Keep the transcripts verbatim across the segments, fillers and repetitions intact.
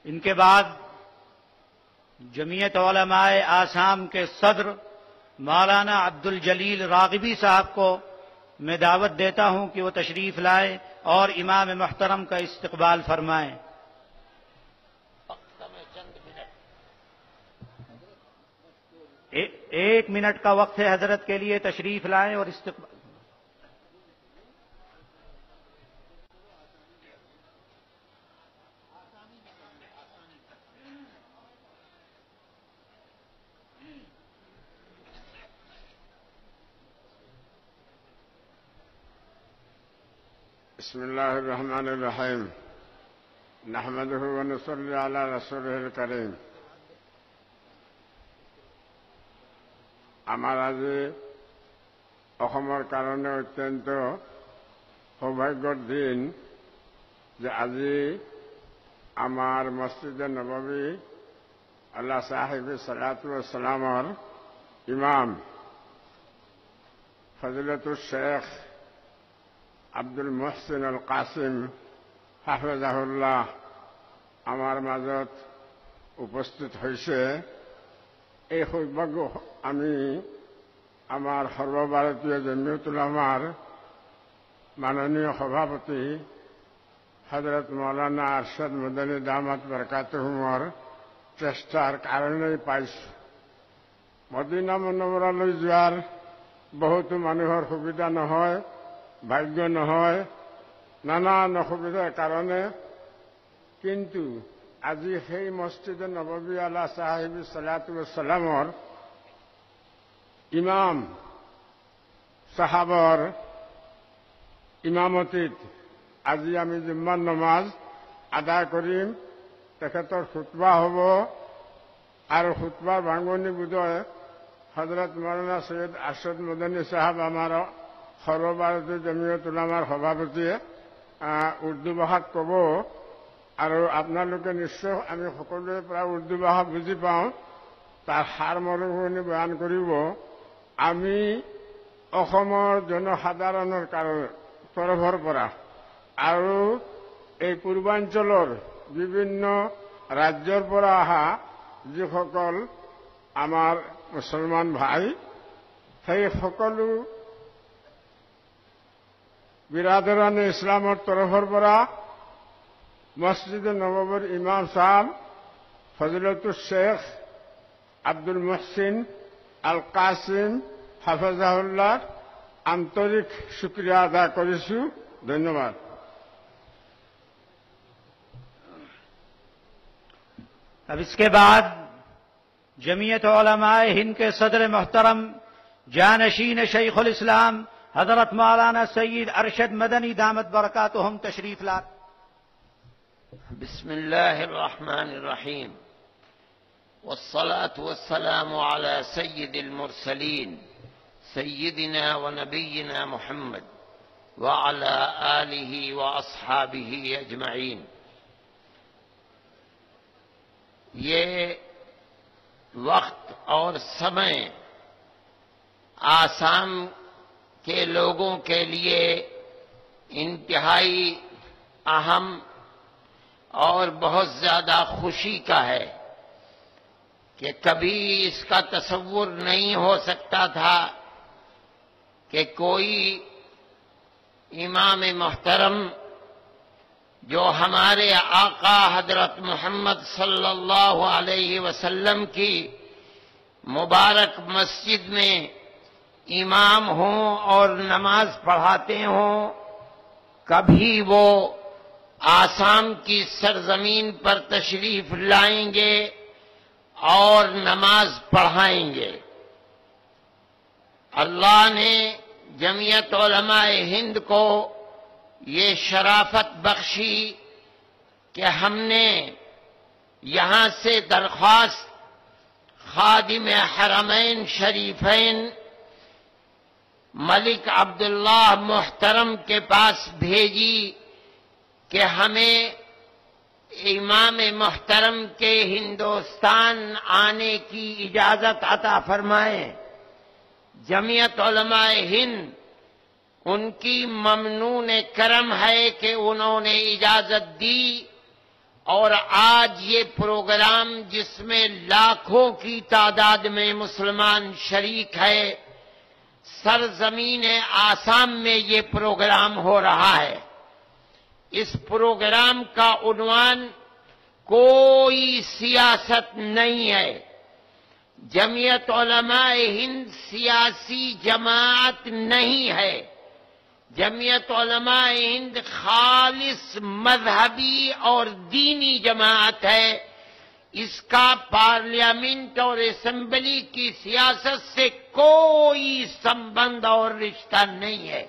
ان کے بعد جمعیت علماء آسام کے صدر مولانا عبد الجلیل راغبی صاحب کو میں دعوت دیتا ہوں کہ وہ تشریف لائے اور امام محترم کا استقبال فرمائیں۔ ایک منٹ کا وقت ہے حضرت کے لیے، تشریف لائیں اور استقبال۔ بسم اللہ الرحمن الرحیم نحمدہ ونصلی علی رسولہ الکریم۔ আমাৰ আজি অসমৰ কাৰণে অত্যন্ত সৌভাগ্যৰ দিন যে আজি আমাৰ মছজিদে নবৱী আল্লাহ সাহেবে সালাতু ও সালামৰ ইমাম ফজিলতুল শেখ আব্দুল মুহসিন আল কাছিম হাফিজাহুল্লাহ আমাৰ মাজত উপস্থিত হৈছে। এই সৌভাগ্য আমি আমাৰ সৰ্বভাৰতীয় জমিয়ত উলামাৰ মাননীয় সভাপতি হযরত মৌলানা আরশাদ মদনী দামাত বরকাতুহুমৰ চেষ্টাৰ কাৰণেই পাইছোঁ। মদিনা মুনৱ্বৰালৈ যোৱাৰ বহুতো মানুহৰ সুবিধা নহয়, ভাগ্য নহয়, নানান অসুবিধাৰ কাৰণে, কিন্তু আজি সেই মছজিদে নবৱী আলা সাহেব সালাতু সালামৰ ইমাম সাহাবৰ ইমামতিত আজি আমি জুম্মাৰ নমাজ আদায় কৰিম। তেখেতৰ খুতবা হ'ব আৰু খুতবাৰ ভাঙনি বোধয় হযরত মৌলানা সৈয়দ আরশাদ মদনী সাহেব আমাৰ সৰ্বভাৰতীয় জমিয়ত উলামাৰ সভাপতিয়ে উৰ্দু ভাষাত ক'ব আৰু আপোনালোকে নিশ্চয় আমি সকলোৱে প্ৰায় উৰ্দু ভাষা বুজি পাওঁ, তাৰ সাৰ মৰুভূমি বয়ান কৰিব। আমি অসমৰ জনসাধাৰণৰ তৰফৰ পৰা আৰু এই পূৰ্বাঞ্চলৰ বিভিন্ন ৰাজ্যৰ পৰা অহা যিসকল আমাৰ মুছলমান ভাই, সেই সকলো বিৰাদৰানে ইছলামৰ তৰফৰ পৰা মছজিদে নবৱীৰ ইমাম সাহেব ফজিলতুল শেখ আব্দুল মুহসিন আল কাছিম হাফিজাহুল্লাহ আন্তৰিক শুক্ৰিয়া আদা কৰিছোঁ। ধন্যবাদ। اب اس کے بعد جمعیت علماء ہند کے صدر محترم جانشین شیخ الاسلام حضرت مولانا سید ارشد مدنی دامت برکاتہم تشریف لائے۔ بسم اللہ الرحمن الرحیم والصلاة والسلام على سید المرسلین سیدنا و نبینا محمد وعلى آلہ واصحابہ اجمعین۔ یہ وقت اور سمے آسام کے لوگوں کے لیے انتہائی اہم اور بہت زیادہ خوشی کا ہے کہ کبھی اس کا تصور نہیں ہو سکتا تھا کہ کوئی امام محترم جو ہمارے آقا حضرت محمد صلی اللہ علیہ وسلم کی مبارک مسجد میں امام ہوں اور نماز پڑھاتے ہوں، کبھی وہ آسام کی سرزمین پر تشریف لائیں گے اور نماز پڑھائیں گے۔ اللہ نے جمعیت علماء ہند کو یہ شرافت بخشی کہ ہم نے یہاں سے درخواست خادم حرمین شریفین ملک عبداللہ محترم کے پاس بھیجی کہ ہمیں امام محترم کے ہندوستان آنے کی اجازت عطا فرمائیں۔ جمعیت علماء ہند ان کی ممنون کرم ہے کہ انہوں نے اجازت دی اور آج یہ پروگرام جس میں لاکھوں کی تعداد میں مسلمان شریک ہے، سرزمین آسام میں یہ پروگرام ہو رہا ہے۔ اس پروگرام کا عنوان کوئی سیاست نہیں ہے۔ جمعیت علماء ہند سیاسی جماعت نہیں ہے۔ جمعیت علماء ہند خالص مذہبی اور دینی جماعت ہے۔ اس کا پارلیمنٹ اور اسمبلی کی سیاست سے کوئی سمبند اور رشتہ نہیں ہے۔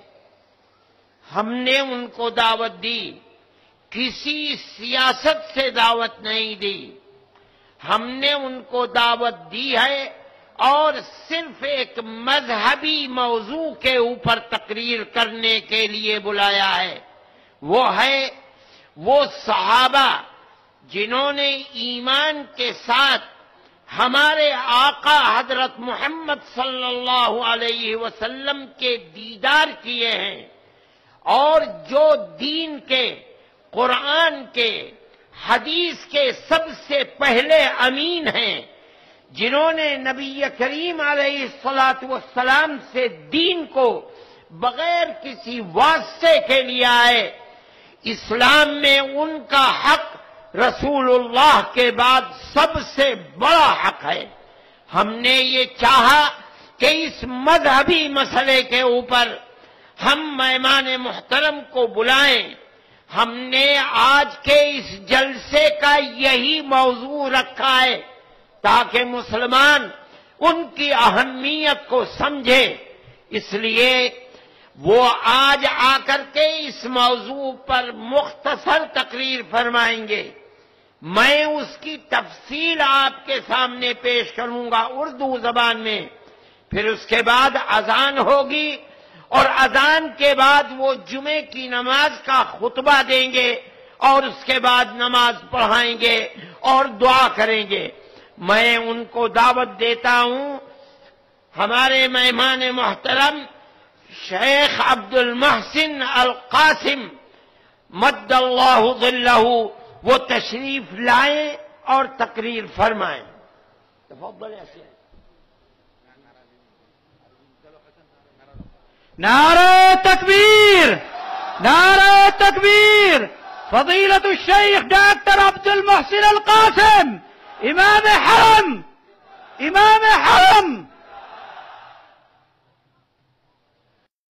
ہم نے ان کو دعوت دی، کسی سیاست سے دعوت نہیں دی۔ ہم نے ان کو دعوت دی ہے اور صرف ایک مذہبی موضوع کے اوپر تقریر کرنے کے لیے بلایا ہے۔ وہ ہے وہ صحابہ جنہوں نے ایمان کے ساتھ ہمارے آقا حضرت محمد صلی اللہ علیہ وسلم کے دیدار کیے ہیں، اور جو دین کے، قرآن کے، حدیث کے سب سے پہلے امین ہیں، جنہوں نے نبی کریم علیہ الصلاۃ والسلام سے دین کو بغیر کسی واسطے کے لیے آئے۔ اسلام میں ان کا حق رسول اللہ کے بعد سب سے بڑا حق ہے۔ ہم نے یہ چاہا کہ اس مذہبی مسئلے کے اوپر ہم مہمان محترم کو بلائیں۔ ہم نے آج کے اس جلسے کا یہی موضوع رکھا ہے تاکہ مسلمان ان کی اہمیت کو سمجھے۔ اس لیے وہ آج آ کر کے اس موضوع پر مختصر تقریر فرمائیں گے۔ میں اس کی تفصیل آپ کے سامنے پیش کروں گا اردو زبان میں، پھر اس کے بعد اذان ہوگی، اور اذان کے بعد وہ جمعے کی نماز کا خطبہ دیں گے، اور اس کے بعد نماز پڑھائیں گے اور دعا کریں گے۔ میں ان کو دعوت دیتا ہوں، ہمارے مہمان محترم شیخ عبد المحسن القاسم مد اللہ ظلہ، وہ تشریف لائیں اور تقریر فرمائیں۔ تفضل یا سیدي۔ نعرہ تکبیر، نعرہ تکبیر۔ فضیلت الشیخ ڈاکٹر عبد المحسن القاسم، امام حرم، امام حرم